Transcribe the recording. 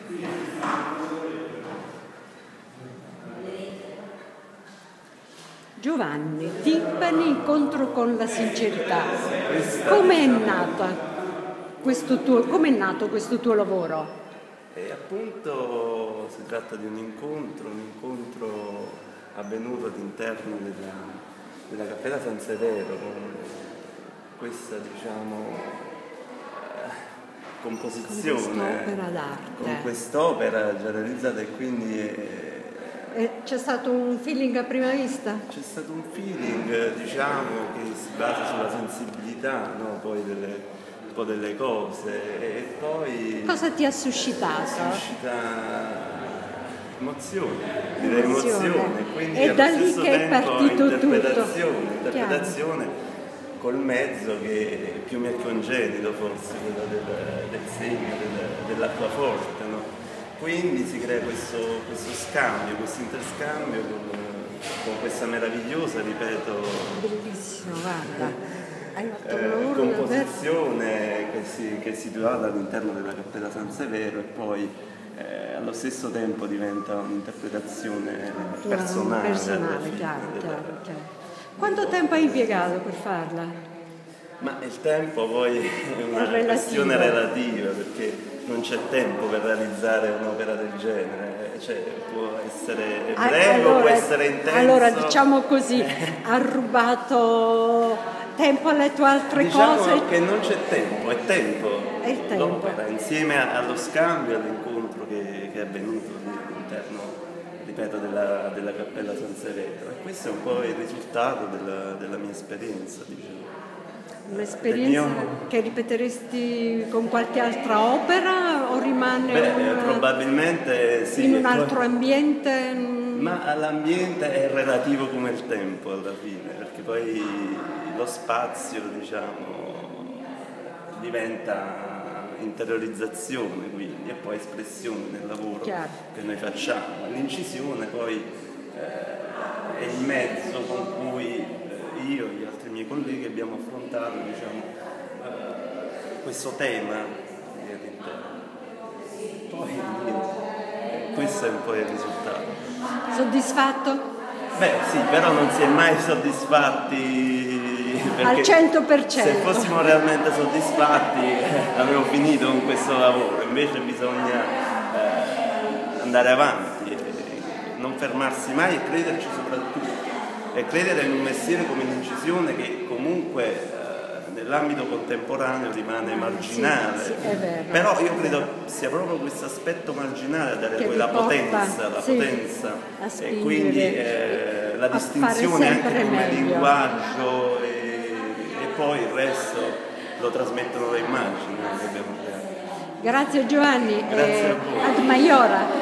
Giovanni, Timpani, incontro con la sincerità. Com'è nato questo tuo lavoro? E appunto si tratta di un incontro avvenuto all'interno della Cappella San Severo, con questa, composizione, con quest'opera già realizzata, e quindi c'è stato un feeling a prima vista? C'è stato un feeling, che si basa sulla sensibilità, no? Poi un po' delle cose, e poi... Cosa ti ha suscitato? Suscita emozione, direi emozione, quindi è da lì che è partito interpretazione col mezzo che più mi è congenito, forse, quello del segno, dell'acquaforte, no? Quindi si crea questo scambio, questo interscambio con questa meravigliosa, ripeto, bellissimo, guarda, hai fatto un lavoro composizione che è situata all'interno della Cappella San Severo, e poi allo stesso tempo diventa un'interpretazione personale, chiaro. Quanto tempo hai impiegato per farla? Ma il tempo poi è una questione relativa, perché non c'è tempo per realizzare un'opera del genere, cioè può essere breve, può essere intenso. Allora, diciamo così, ha rubato tempo alle tue altre cose? Che non c'è tempo, è tempo. È il tempo. L'opera, insieme allo scambio, all'incontro che è avvenuto all'interno, ripeto, della Cappella San Severo. E questo è un po' il risultato della mia esperienza, Un'esperienza che ripeteresti con qualche altra opera, o rimane probabilmente sì, in un altro ambiente? Ma l'ambiente è relativo come il tempo alla fine, perché poi lo spazio, diventa interiorizzazione, quindi, e poi espressione nel lavoro che noi facciamo. L'incisione poi è il mezzo con cui io e gli altri miei colleghi abbiamo affrontato questo tema poi questo è un po' il risultato. Soddisfatto? Beh sì, però non si è mai soddisfatti, al 100%. Se fossimo realmente soddisfatti avevo finito con questo lavoro, invece bisogna andare avanti, non fermarsi mai, e crederci soprattutto, e credere in un mestiere come l'incisione, che comunque nell'ambito contemporaneo rimane marginale. Sì, è vero. Però io credo sia proprio questo aspetto marginale a dare poi la potenza, e quindi la distinzione anche come linguaggio, e poi il resto lo trasmettono le immagini che abbiamo creato. Grazie Giovanni, Grazie a voi. ad Maiora.